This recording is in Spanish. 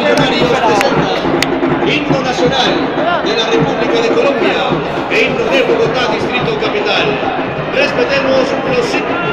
Millonarios presenta himno nacional de la República de Colombia e himno de Bogotá, Distrito Capital. Respetemos los